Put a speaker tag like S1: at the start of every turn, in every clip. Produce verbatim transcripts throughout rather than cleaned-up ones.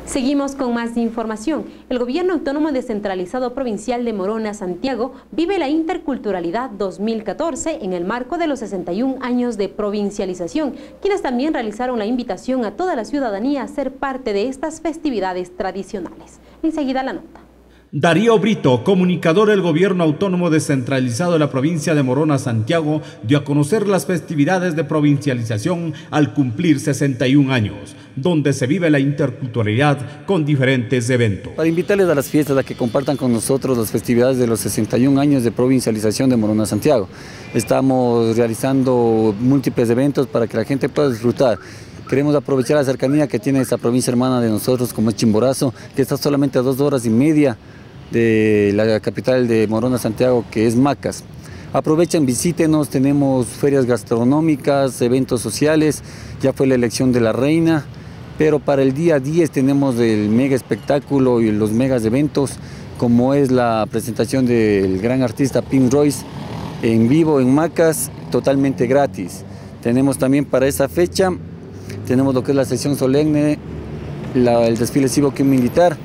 S1: Seguimos con más información. El Gobierno Autónomo Descentralizado Provincial de Morona, Santiago, vive la Interculturalidad dos mil catorce en el marco de los sesenta y un años de provincialización, quienes también realizaron la invitación a toda la ciudadanía a ser parte de estas festividades tradicionales. Enseguida la nota.
S2: Darío Brito, comunicador del Gobierno Autónomo Descentralizado de la provincia de Morona, Santiago, dio a conocer las festividades de provincialización al cumplir sesenta y un años, donde se vive la interculturalidad con diferentes eventos.
S3: Para invitarles a las fiestas a que compartan con nosotros las festividades de los sesenta y un años de provincialización de Morona, Santiago. Estamos realizando múltiples eventos para que la gente pueda disfrutar. Queremos aprovechar la cercanía que tiene esta provincia hermana de nosotros, como es Chimborazo, que está solamente a dos horas y media de la capital de Morona, Santiago, que es Macas. Aprovechen, visítenos, tenemos ferias gastronómicas, eventos sociales, ya fue la elección de la reina, pero para el día diez tenemos el mega espectáculo y los megas eventos, como es la presentación del gran artista Pink Royce en vivo en Macas, totalmente gratis. Tenemos también para esa fecha, tenemos lo que es la sesión solemne, la, el desfile cívico-militar,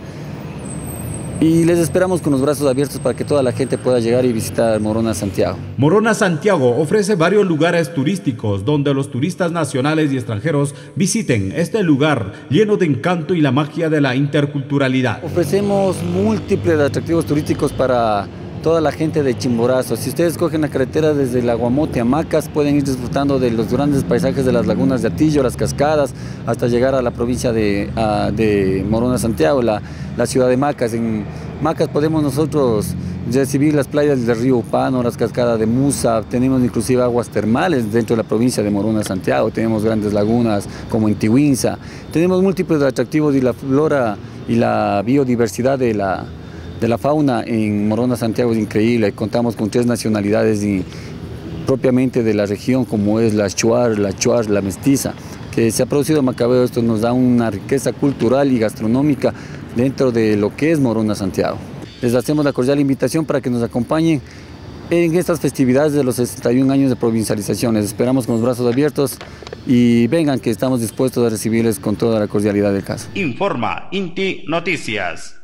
S3: y les esperamos con los brazos abiertos para que toda la gente pueda llegar y visitar Morona, Santiago.
S2: Morona, Santiago ofrece varios lugares turísticos donde los turistas nacionales y extranjeros visiten este lugar lleno de encanto y la magia de la interculturalidad.
S3: Ofrecemos múltiples atractivos turísticos para toda la gente de Chimborazo. Si ustedes cogen la carretera desde el Aguamote a Macas, pueden ir disfrutando de los grandes paisajes de las lagunas de Atillo, las cascadas, hasta llegar a la provincia de, a, de Morona, Santiago, la, la ciudad de Macas. En Macas podemos nosotros recibir las playas del río Upano, las cascadas de Musa, tenemos inclusive aguas termales dentro de la provincia de Morona, Santiago, tenemos grandes lagunas como en Tihuinza, tenemos múltiples atractivos y la flora y la biodiversidad de la de la fauna en Morona, Santiago es increíble. Contamos con tres nacionalidades y propiamente de la región, como es la Shuar, la Chuar, la Mestiza, que se ha producido en Macabeo. Esto nos da una riqueza cultural y gastronómica dentro de lo que es Morona, Santiago. Les hacemos la cordial invitación para que nos acompañen en estas festividades de los sesenta y un años de provincialización. Les esperamos con los brazos abiertos y vengan, que estamos dispuestos a recibirles con toda la cordialidad del caso.
S4: Informa Inti Noticias.